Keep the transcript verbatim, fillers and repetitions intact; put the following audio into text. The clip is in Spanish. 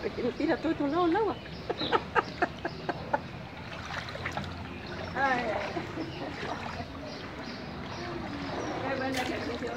que lo tira todo tu lado el agua. Ay, qué buen ejercicio.